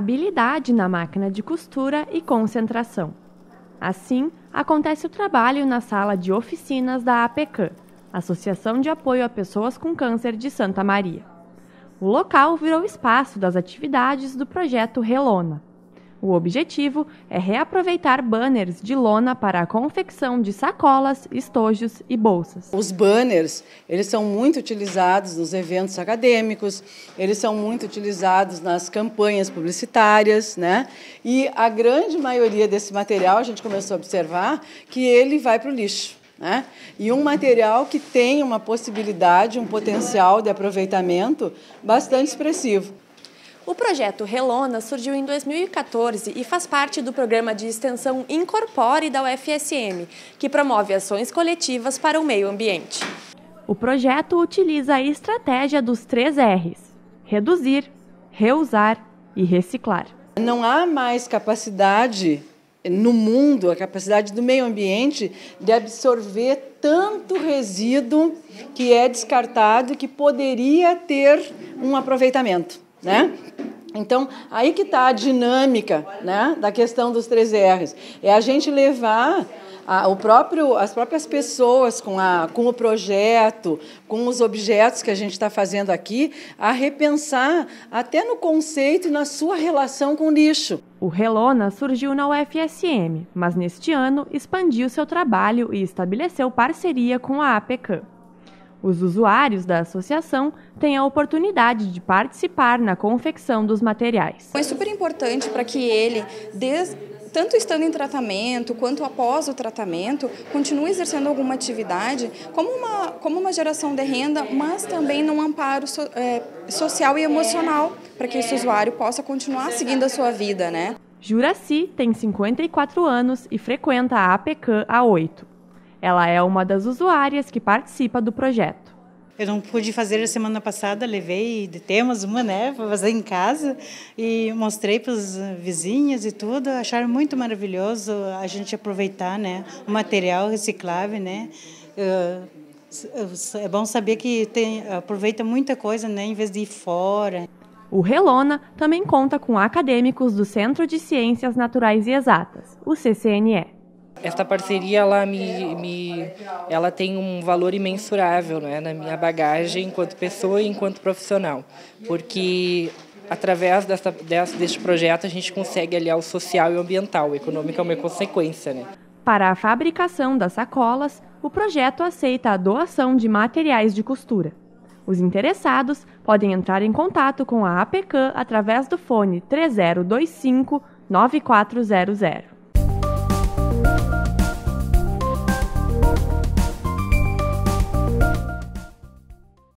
habilidade na máquina de costura e concentração. Assim, acontece o trabalho na sala de oficinas da APECAM, Associação de Apoio a Pessoas com Câncer de Santa Maria. O local virou espaço das atividades do projeto Relona. O objetivo é reaproveitar banners de lona para a confecção de sacolas, estojos e bolsas. Os banners, eles são muito utilizados nos eventos acadêmicos, eles são muito utilizados nas campanhas publicitárias, né? E a grande maioria desse material, a gente começou a observar que ele vai para o lixo, né? E um material que tem uma possibilidade, um potencial de aproveitamento bastante expressivo. O projeto Relona surgiu em 2014 e faz parte do programa de extensão Incorpore da UFSM, que promove ações coletivas para o meio ambiente. O projeto utiliza a estratégia dos 3 R's: reduzir, reusar e reciclar. Não há mais capacidade no mundo, a capacidade do meio ambiente de absorver tanto resíduo que é descartado e que poderia ter um aproveitamento, né? Então, aí que está a dinâmica, né, da questão dos 3 R's. É a gente levar as próprias pessoas com o projeto, com os objetos que a gente está fazendo aqui, a repensar até no conceito e na sua relação com o lixo. O Relona surgiu na UFSM, mas neste ano expandiu seu trabalho e estabeleceu parceria com a APECAM. Os usuários da associação têm a oportunidade de participar na confecção dos materiais. É super importante para que ele, tanto estando em tratamento quanto após o tratamento, continue exercendo alguma atividade como uma geração de renda, mas também num amparo social e emocional, para que esse usuário possa continuar seguindo a sua vida, né? Juraci tem 54 anos e frequenta a APECAM há 8. Ela é uma das usuárias que participa do projeto. Eu não pude fazer a semana passada, levei de temas uma, né, para fazer em casa e mostrei para os vizinhos e tudo. Acharam muito maravilhoso a gente aproveitar, né, o material reciclável, né. É bom saber que aproveita muita coisa, né, em vez de ir fora. O Relona também conta com acadêmicos do Centro de Ciências Naturais e Exatas, o CCNE. Esta parceria ela tem um valor imensurável, né, na minha bagagem enquanto pessoa e enquanto profissional, porque através deste projeto a gente consegue aliar o social e o ambiental. O econômico é uma consequência, né? Para a fabricação das sacolas, o projeto aceita a doação de materiais de costura. Os interessados podem entrar em contato com a APECAM através do fone 3025 9400.